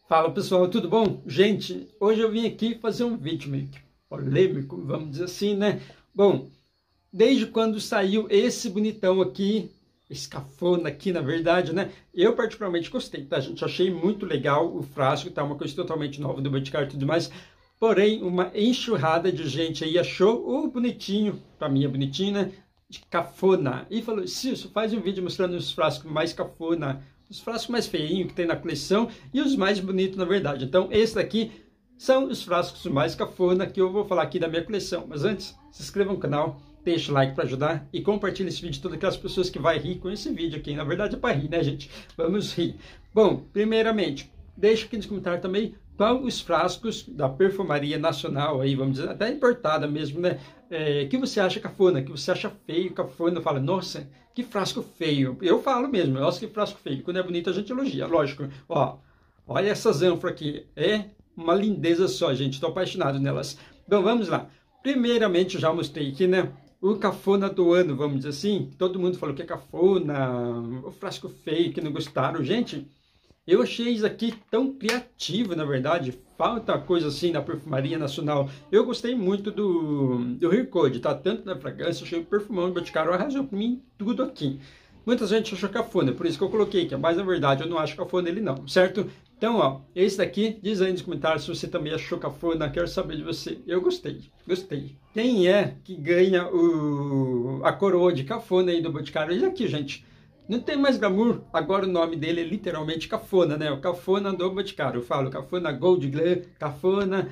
Fala pessoal, tudo bom? Gente, hoje eu vim aqui fazer um vídeo meio que polêmico, vamos dizer assim, né? Bom, desde quando saiu esse bonitão aqui, esse cafona aqui, na verdade, né? Eu particularmente gostei, tá, gente? Achei muito legal o frasco, tá? Uma coisa totalmente nova do Boticário e tudo mais. Porém, uma enxurrada de gente aí achou o bonitinho, pra mim é bonitinho, né? De cafona. E falou, Cício, faz um vídeo mostrando os frascos mais cafona, os frascos mais feinhos que tem na coleção e os mais bonitos, na verdade. Então, esse daqui são os frascos mais cafona que eu vou falar aqui da minha coleção. Mas antes, se inscreva no canal, deixa o like para ajudar e compartilhe esse vídeo com todas aquelas pessoas que vai rir com esse vídeo aqui. Na verdade é para rir, né, gente? Vamos rir. Bom, primeiramente, deixa aqui nos comentários também qual os frascos da perfumaria nacional, aí, vamos dizer, até importada mesmo, né? Que você acha cafona, que você acha feio, cafona, fala, nossa, que frasco feio. Eu falo mesmo, nossa, que frasco feio. Quando é bonito a gente elogia, lógico. Ó, olha essas ânforas aqui, é uma lindeza só, gente, estou apaixonado nelas. Então vamos lá. Primeiramente, já mostrei aqui, né? O cafona do ano, vamos dizer assim. Todo mundo falou que é cafona, o frasco feio, que não gostaram. Gente, eu achei isso aqui tão criativo, na verdade. Falta coisa assim na perfumaria nacional. Eu gostei muito do Hair Code, tá? Tanto na fragrância, achei o perfumão do Boticário arrasou pra mim tudo aqui. Muita gente achou cafona, por isso que eu coloquei aqui. Mas na verdade eu não acho cafona ele não, certo? Então, ó, esse daqui, diz aí nos comentários se você também achou cafona, quero saber de você. Eu gostei, gostei. Quem é que ganha a coroa de cafona aí do Boticário? Esse aqui, gente. Não tem mais glamour, agora o nome dele é literalmente cafona, né? O cafona do Boticário. Eu falo cafona Gold Glam, cafona...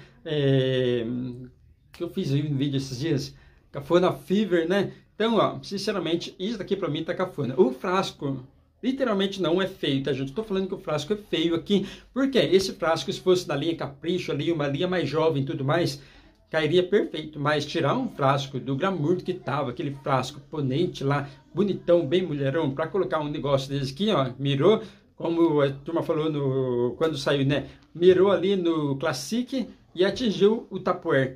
que eu fiz aí um vídeo esses dias. Cafona Fever, né? Então, ó, sinceramente, isso daqui pra mim tá cafona. O frasco, literalmente não é feio, tá, gente? Tô falando que o frasco é feio aqui. Por quê? Esse frasco, se fosse da linha Capricho ali, uma linha mais jovem e tudo mais... cairia perfeito, mas tirar um frasco do glamour que tava, aquele frasco ponente lá, bonitão, bem mulherão, para colocar um negócio desse aqui, ó, mirou, como a turma falou quando saiu, né, mirou ali no Classic e atingiu o Tupperware.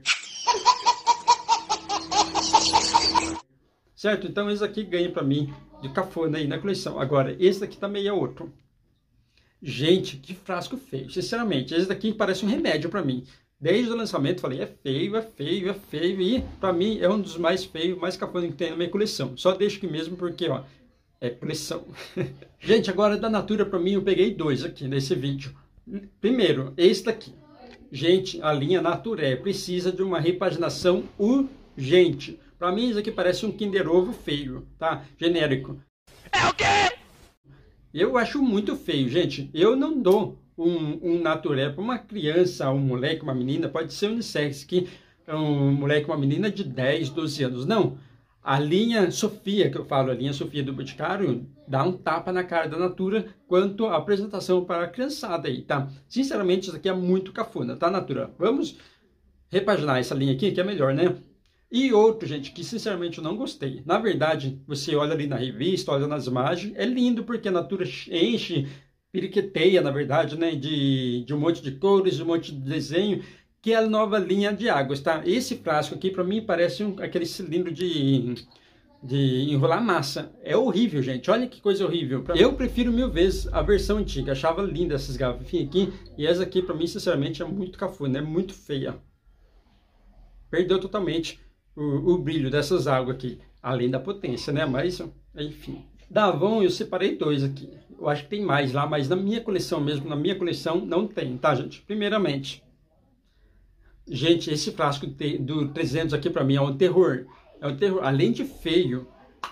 Certo? Então esse aqui ganha para mim de cafona aí na coleção. Agora, esse daqui também é outro. Gente, que frasco feio, sinceramente, esse daqui parece um remédio para mim. Desde o lançamento falei, é feio, é feio, é feio. E pra mim é um dos mais feios, mais cafona que tem na minha coleção. Só deixo aqui mesmo porque, ó, é coleção. Gente, agora da Natura pra mim eu peguei dois aqui nesse vídeo. Primeiro, esse daqui. Gente, a linha Natura precisa de uma repaginação urgente. Pra mim isso aqui parece um Kinder Ovo feio, tá? Genérico. É o quê? Eu acho muito feio, gente. Eu não dou um naturé para uma criança, um moleque, uma menina, pode ser unissex, que é um moleque, uma menina de 10, 12 anos. Não, a linha Sofia, que eu falo, a linha Sofia do Boticário, dá um tapa na cara da Natura quanto à apresentação para a criançada aí, tá? Sinceramente, isso aqui é muito cafona, tá, Natura? Vamos repaginar essa linha aqui, que é melhor, né? E outro, gente, que sinceramente eu não gostei. Na verdade, você olha ali na revista, olha nas imagens, é lindo porque a Natura enche, periqueteia, na verdade, né, de um monte de cores, de um monte de desenho, que é a nova linha de águas, tá? Esse frasco aqui, para mim, parece aquele cilindro de enrolar massa. É horrível, gente. Olha que coisa horrível. Eu prefiro 1000 vezes a versão antiga. Achava linda essas garrafinhas aqui. E essa aqui, para mim, sinceramente, é muito cafona, é muito feia. Perdeu totalmente o brilho dessas águas aqui, além da potência, né? Mas, enfim. Da Avon eu separei dois aqui. Eu acho que tem mais lá, mas na minha coleção mesmo, na minha coleção não tem, tá, gente? Primeiramente, gente, esse frasco do 300 aqui pra mim é um terror. É um terror, além de feio.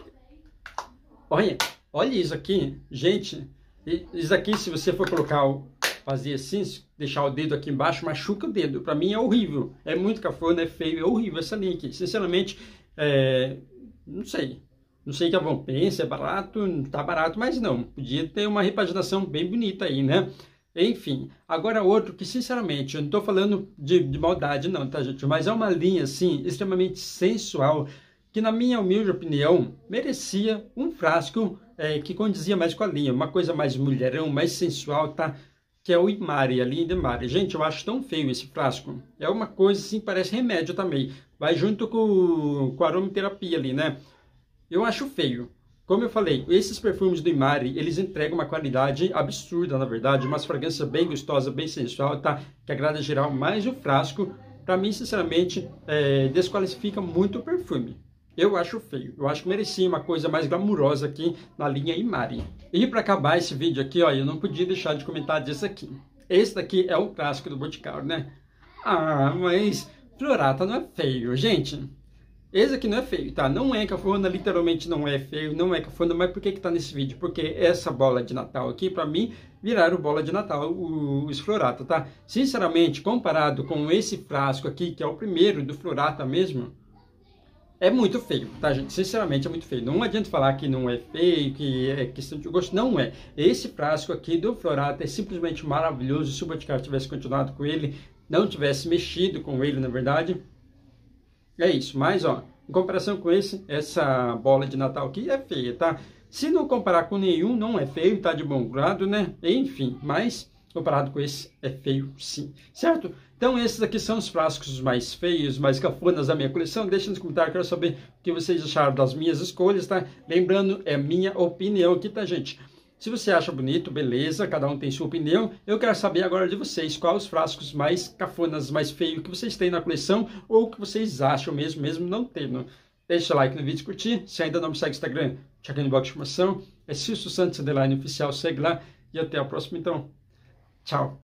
Olha isso aqui, gente. Isso aqui, se você for colocar, fazer assim, deixar o dedo aqui embaixo, machuca o dedo. Pra mim é horrível. É muito cafona, é feio, é horrível essa linha aqui. Sinceramente, não sei. Não sei que a Avon pensa, é barato, tá barato, mas não. Podia ter uma repaginação bem bonita aí, né? Enfim, agora outro que, sinceramente, eu não tô falando de maldade não, tá, gente? Mas é uma linha, assim, extremamente sensual, que, na minha humilde opinião, merecia um frasco que condizia mais com a linha. Uma coisa mais mulherão, mais sensual, tá? Que é o Imari, a linha de Imari. Gente, eu acho tão feio esse frasco. É uma coisa, assim, parece remédio também. Vai junto com a aromaterapia ali, né? Eu acho feio. Como eu falei, esses perfumes do Imari, eles entregam uma qualidade absurda, na verdade, uma fragrância bem gostosa, bem sensual, tá? Que agrada geral, mas o frasco, para mim, sinceramente, desqualifica muito o perfume. Eu acho feio, eu acho que merecia uma coisa mais glamurosa aqui na linha Imari. E para acabar esse vídeo aqui, ó, eu não podia deixar de comentar disso aqui. Esse daqui é o clássico do Boticário, né? Ah, mas Florata não é feio, gente. Esse aqui não é feio, tá? Não é cafona, literalmente não é feio, não é cafona, mas por que que tá nesse vídeo? Porque essa bola de Natal aqui, pra mim, viraram bola de Natal, os Florata, tá? Sinceramente, comparado com esse frasco aqui, que é o primeiro do Florata mesmo, é muito feio, tá, gente? Sinceramente, é muito feio. Não adianta falar que não é feio, que é questão de gosto, não é. Esse frasco aqui do Florata é simplesmente maravilhoso. Se o Boticário tivesse continuado com ele, não tivesse mexido com ele, na verdade... É isso, mas ó, em comparação com essa bola de Natal aqui é feia, tá? Se não comparar com nenhum, não é feio, tá de bom grado, né? Enfim, mas comparado com esse, é feio sim, certo? Então esses aqui são os frascos mais feios, mais cafonas da minha coleção. Deixa nos comentários, quero saber o que vocês acharam das minhas escolhas, tá? Lembrando, é minha opinião aqui, tá, gente? Se você acha bonito, beleza, cada um tem sua opinião. Eu quero saber agora de vocês, quais os frascos mais cafonas, mais feios que vocês têm na coleção, ou que vocês acham mesmo não tendo. Deixa o like no vídeo e curtir. Se ainda não me segue no Instagram, checa no box de informação. É Cício Santos, _oficial, segue lá. E até a próxima, então. Tchau.